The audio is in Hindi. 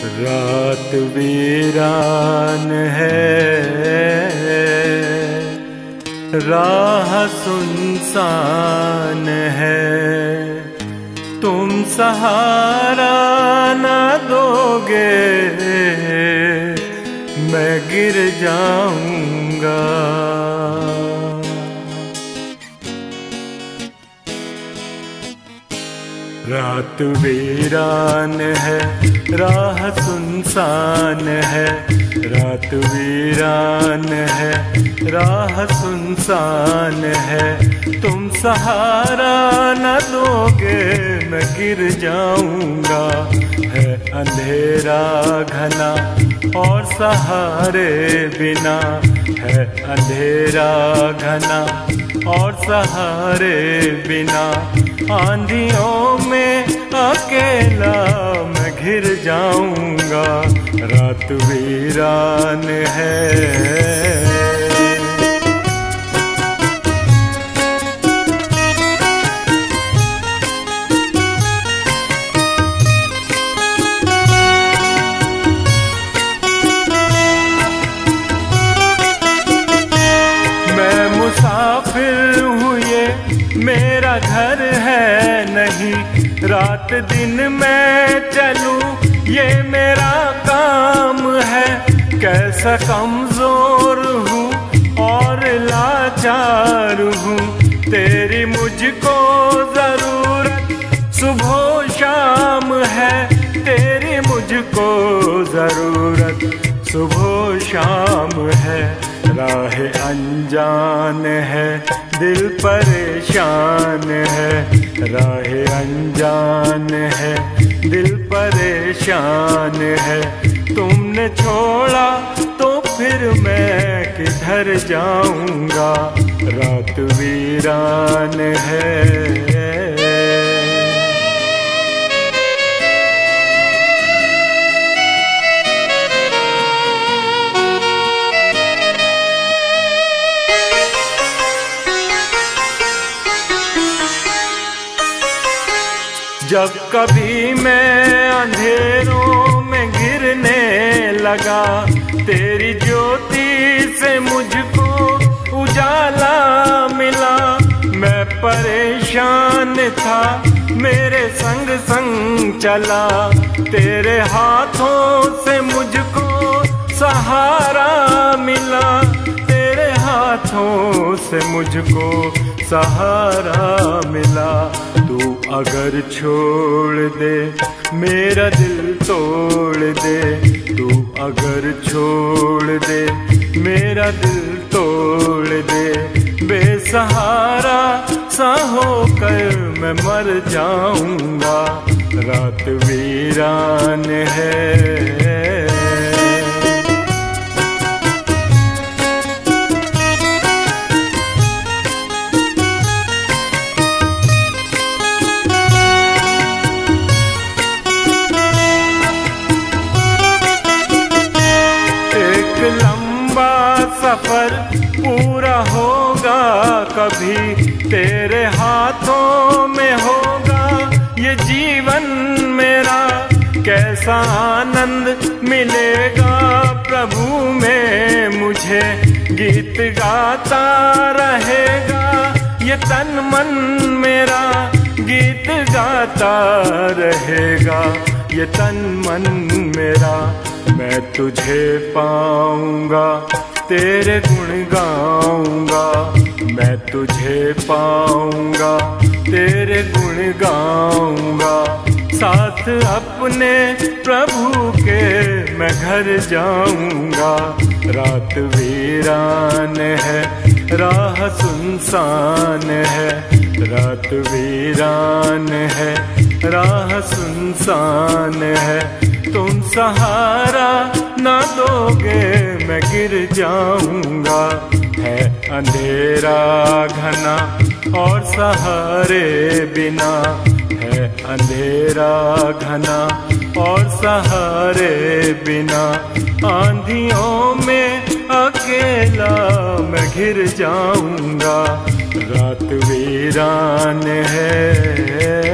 रात वीरान है, राह सुनसान है, तुम सहारा न दोगे मैं गिर जाऊंगा। रात वीरान है, राह सुनसान है, रात वीरान है, राह सुनसान है, तुम सहारा न दोगे मैं गिर जाऊंगा। है अंधेरा घना और सहारे बिना, है अंधेरा घना और सहारे बिना, आंधियों में अकेला मैं घिर जाऊंगा। रात वीरान है। मुसाफिर हूँ ये मेरा घर है नहीं, रात दिन मैं चलूं ये मेरा काम है। कैसा कमजोर हूँ और लाचार हूँ, तेरी मुझको जरूरत सुबह शाम है, तेरी मुझको जरूरत सुबह शाम है। राह अनजान है, दिल परेशान है, राह अनजान है, दिल परेशान है, तुमने छोड़ा तो फिर मैं किधर जाऊंगा। रात वीरान है। जब कभी मैं अंधेरों में गिरने लगा, तेरी ज्योति से मुझको उजाला मिला। मैं परेशान था, मेरे संग संग चला, तेरे हाथों से मुझको सहारा मिला, तेरे हाथों से मुझको सहारा मिला। तू अगर छोड़ दे मेरा दिल तोड़ दे, तू अगर छोड़ दे मेरा दिल तोड़ दे, बेसहारा सा होकर मैं मर जाऊंगा। रात वीरान है। सफर पूरा होगा कभी, तेरे हाथों में होगा ये जीवन मेरा। कैसा आनंद मिलेगा प्रभु में मुझे, गीत गाता रहेगा ये तन मन मेरा, गीत गाता रहेगा ये तन मन मेरा। मैं तुझे पाऊंगा तेरे गुण गाऊंगा, मैं तुझे पाऊंगा तेरे गुण गाऊंगा। साथ अपने प्रभु के मैं घर जाऊंगा। रात वीरान है, राह सुनसान है, रात वीरान है, राह सुनसान है, तुम सहारा न दोगे मैं गिर जाऊंगा। है अंधेरा घना और सहारे बिना, है अंधेरा घना और सहारे बिना, आंधियों में अकेला मैं घिर जाऊंगा। रात वीरान है।